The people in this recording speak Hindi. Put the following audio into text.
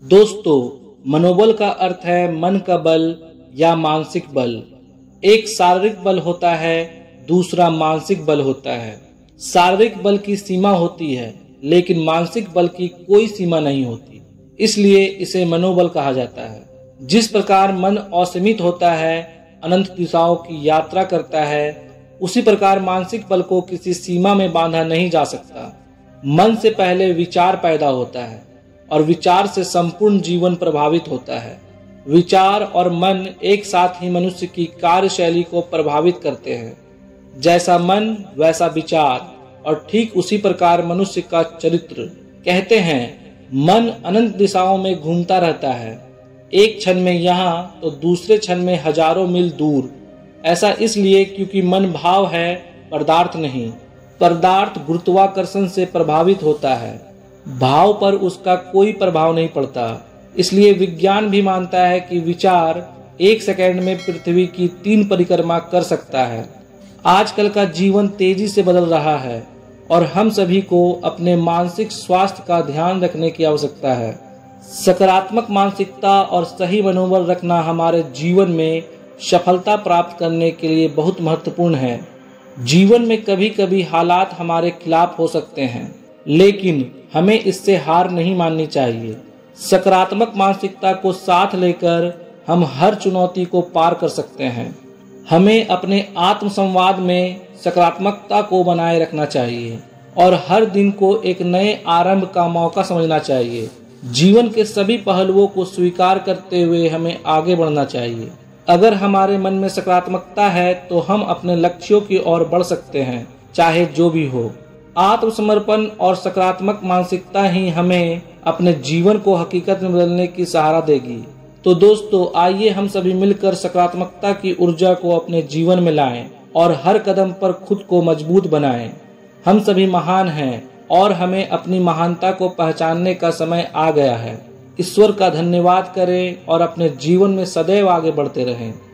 दोस्तों, मनोबल का अर्थ है मन का बल या मानसिक बल। एक शारीरिक बल होता है, दूसरा मानसिक बल होता है। शारीरिक बल की सीमा होती है, लेकिन मानसिक बल की कोई सीमा नहीं होती, इसलिए इसे मनोबल कहा जाता है। जिस प्रकार मन असीमित होता है, अनंत दिशाओं की यात्रा करता है, उसी प्रकार मानसिक बल को किसी सीमा में बांधा नहीं जा सकता। मन से पहले विचार पैदा होता है और विचार से संपूर्ण जीवन प्रभावित होता है। विचार और मन एक साथ ही मनुष्य की कार्यशैली को प्रभावित करते हैं। जैसा मन वैसा विचार, और ठीक उसी प्रकार मनुष्य का चरित्र। कहते हैं मन अनंत दिशाओं में घूमता रहता है, एक क्षण में यहाँ तो दूसरे क्षण में हजारों मील दूर। ऐसा इसलिए क्योंकि मन भाव है, पदार्थ नहीं। पदार्थ गुरुत्वाकर्षण से प्रभावित होता है, भाव पर उसका कोई प्रभाव नहीं पड़ता। इसलिए विज्ञान भी मानता है कि विचार एक सेकंड में पृथ्वी की 3 परिक्रमा कर सकता है। आजकल का जीवन तेजी से बदल रहा है और हम सभी को अपने मानसिक स्वास्थ्य का ध्यान रखने की आवश्यकता है। सकारात्मक मानसिकता और सही मनोबल रखना हमारे जीवन में सफलता प्राप्त करने के लिए बहुत महत्वपूर्ण है। जीवन में कभी कभी हालात हमारे खिलाफ हो सकते हैं, लेकिन हमें इससे हार नहीं माननी चाहिए। सकारात्मक मानसिकता को साथ लेकर हम हर चुनौती को पार कर सकते हैं। हमें अपने आत्मसंवाद में सकारात्मकता को बनाए रखना चाहिए और हर दिन को एक नए आरंभ का मौका समझना चाहिए। जीवन के सभी पहलुओं को स्वीकार करते हुए हमें आगे बढ़ना चाहिए। अगर हमारे मन में सकारात्मकता है तो हम अपने लक्ष्यों की ओर बढ़ सकते हैं, चाहे जो भी हो। आत्मसमर्पण और सकारात्मक मानसिकता ही हमें अपने जीवन को हकीकत में बदलने की सहारा देगी। तो दोस्तों, आइए हम सभी मिलकर सकारात्मकता की ऊर्जा को अपने जीवन में लाएं और हर कदम पर खुद को मजबूत बनाएं। हम सभी महान हैं और हमें अपनी महानता को पहचानने का समय आ गया है। ईश्वर का धन्यवाद करें और अपने जीवन में सदैव आगे बढ़ते रहें।